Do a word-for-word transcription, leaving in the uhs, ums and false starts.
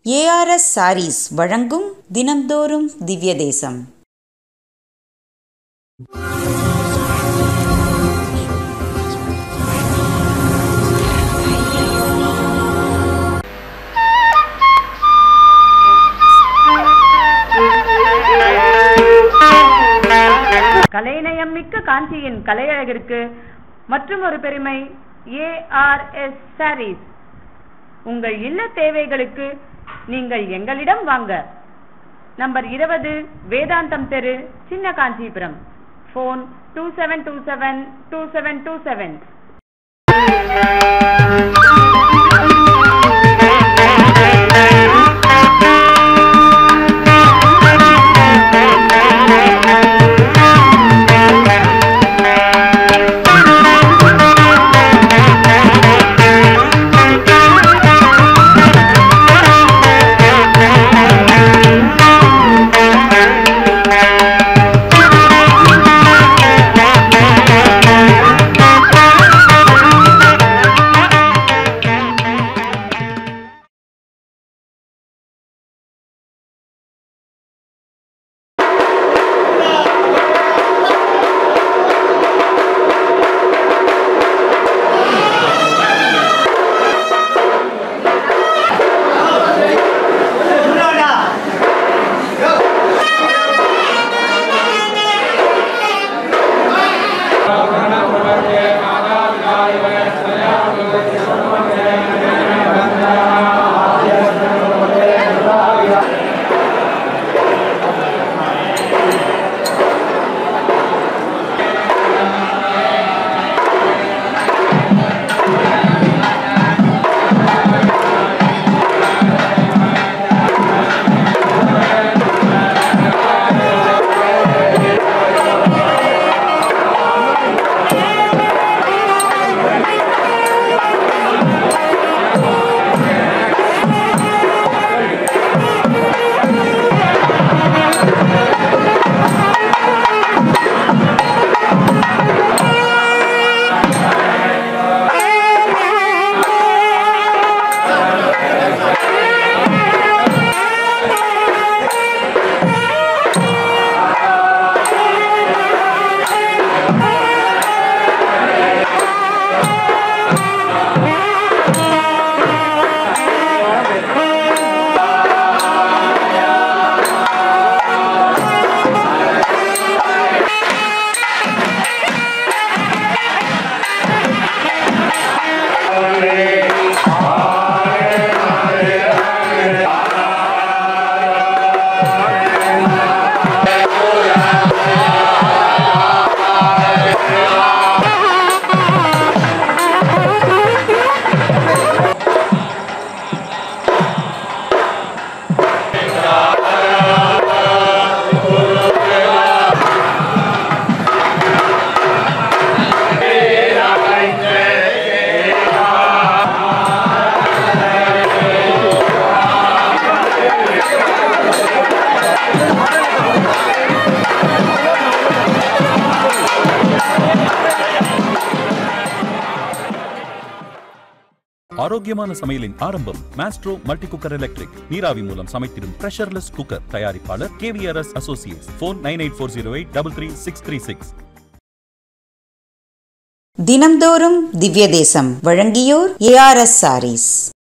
A R S saris வழங்கும் தினம்தோறும் திவ்யதேசம். கலைநயம் மிக்க காஞ்சியின் கலையழகிற்கு மற்றும் ஒரு பெருமை ஏ ஆர் எஸ் சாரீஸ். உங்கள் இல்ல தேவைகளுக்கு நீங்கள் எங்களிடம் வாங்க. நம்பர் இருபது, வேதாந்தம் தெரு, Chinna Kanchipuram. Phone two seven two seven two seven two seven. ஆரோக்கியமான சமையலின் ஆரம்பம் மாஸ்ட்ரோ மல்டி குக்கர் எலக்ட்ரிக். நீராவி மூலம் சமைத்திடும் பிரஷர்லெஸ் குக்கர். தயாரிப்பாளர் K V R S associates. Phone nine eight four zero eight double three six three six. தினம்தோறும் திவ்யதேசம் வழங்கியோர் A R S saris.